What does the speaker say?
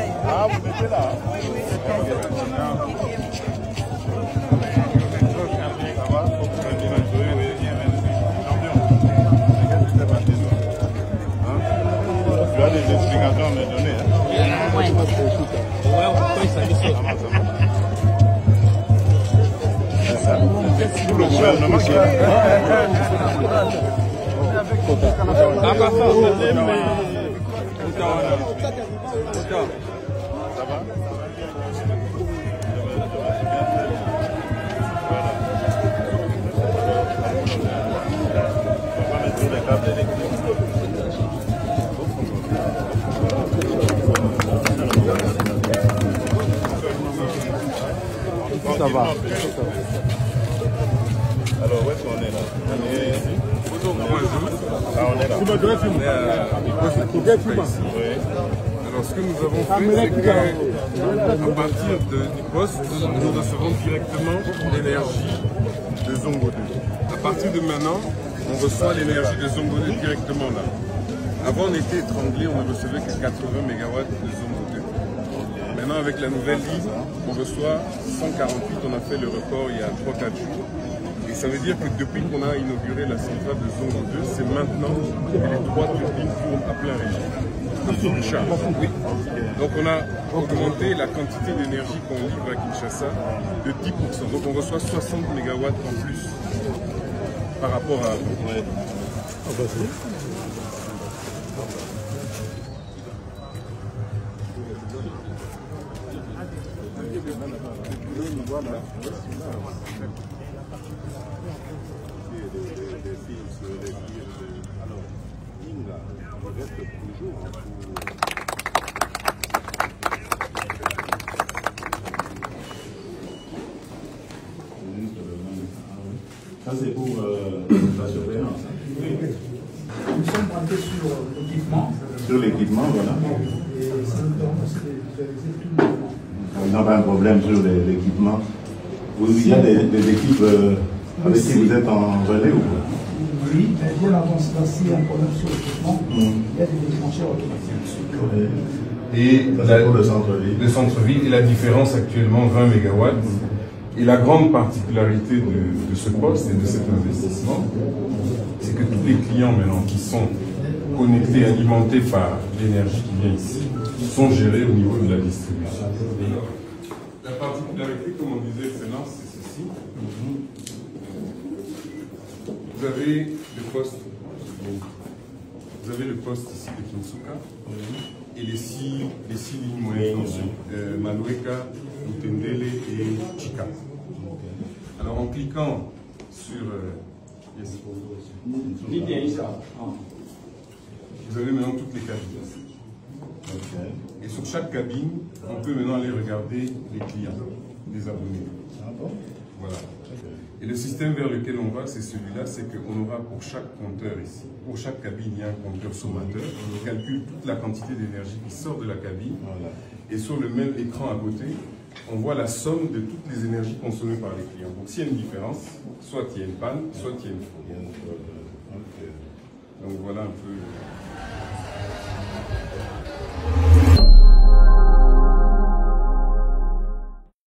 Ah, vous étiez là? Tu as des explications à me donner, hein? Ouais. C'est tout le gouvernement qui est là. Ça va? Ça va. Alors, où est-ce qu'on est là? On est ici. Ah, on est là. Oui. Alors, ce que nous avons fait, c'est qu'à partir du poste, nous recevons directement l'énergie de Zongo 2. À partir de maintenant, on reçoit l'énergie de Zongo 2 directement là. Avant, on était étranglé, on ne recevait que 80 MW de Zongo 2. Maintenant, avec la nouvelle ligne, on reçoit 148. On a fait le record il y a 3-4 jours. Et ça veut dire que depuis qu'on a inauguré la centrale de Zongo 2, c'est maintenant que les 3 turbines tournent à plein régime. Oui. Donc on a augmenté la quantité d'énergie qu'on livre à Kinshasa de 10%. Donc on reçoit 60 MW en plus par rapport à avant. Ouais. Ça c'est pour la surveillance. Nous sommes montés sur l'équipement. Sur l'équipement, voilà. Et ça nous permet de visualiser tout le mouvement. On n'a pas un problème sur l'équipement. Il y a des équipes avec qui vous êtes en relais ou quoi? Oui, mais bien avant cela, s'il y a un problème sur l'équipement, il y a des déclencheurs automatiques. Et pour le centre-ville. Le centre-ville et la différence actuellement 20 MW. Et la grande particularité de ce poste et de cet investissement, c'est que tous les clients maintenant qui sont connectés, alimentés par l'énergie qui vient ici, sont gérés au niveau de la distribution. La particularité, comme on disait, Excellence, c'est ceci. Vous avez le poste ici de Kinsuka et les six lignes moyennes, Maloueka, Mutendele et Chika. Alors en cliquant sur vous avez maintenant toutes les cabines. Et sur chaque cabine, on peut maintenant aller regarder les clients, les abonnés. Voilà. Et le système vers lequel on va, c'est celui-là, c'est qu'on aura pour chaque compteur ici, pour chaque cabine, il y a un compteur sommateur. On calcule toute la quantité d'énergie qui sort de la cabine. Et sur le même écran à côté, on voit la somme de toutes les énergies consommées par les clients. Donc s'il y a une différence, soit il y a une panne, soit il y a une faute. Donc voilà un peu.